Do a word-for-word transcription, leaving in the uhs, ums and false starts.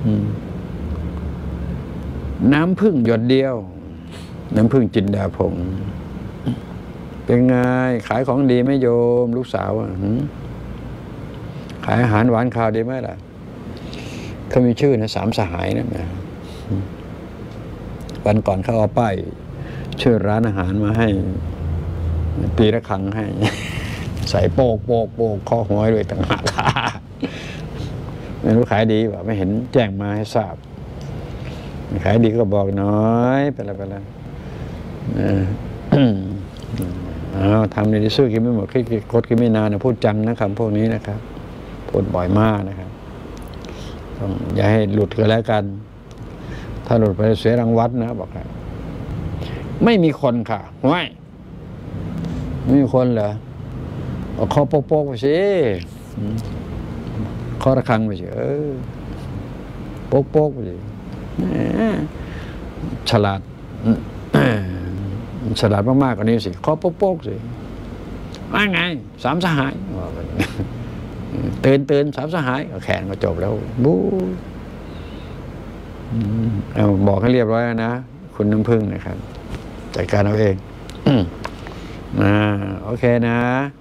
น้ำผึ้งหยดเดียวน้ำผึ้งจินดาผงเป็นไงขายของดีไหมโยมลูกสาวขายอาหารหวานข้าวดีไหมล่ะเขามีชื่อนะสามสหายนะนะวันก่อนเขาเอาป้ายชื่อร้านอาหารมาให้ปีละครั้งให้ใส่โปกโปกโปกข้อหอยด้วยต่างหากไม่รู้ขายดีป่ะไม่เห็นแจ้งมาให้ทราบขายดีก็บอกน้อยไปแล้วไปแล้วเอาทำในที่สู้กินไม่หมดคิดคดกินไม่นานนะพูดจังนะคำพวกนี้นะครับพูดบ่อยมากนะครับต้องอย่าให้หลุดก็แล้วกันถ้าหลุดไปเสียรางวัลนะบอกครับไม่มีคนค่ะไม่ไม่มีคนเหรอเอาข้อโป๊กๆไปสิข้อระฆังไปสิเออโป๊กๆไปสิฉลาดฉลาดมากๆกว่านี้สิข้อโป๊กๆสิว่าไงสามสหายเตือนเตือนสามสหายแขนก็จบแล้วบู๊เอาบอกให้เรียบร้อยนะคุณน้ำผึ้งนะครับจัดการเอาเองอ่าโอเคนะ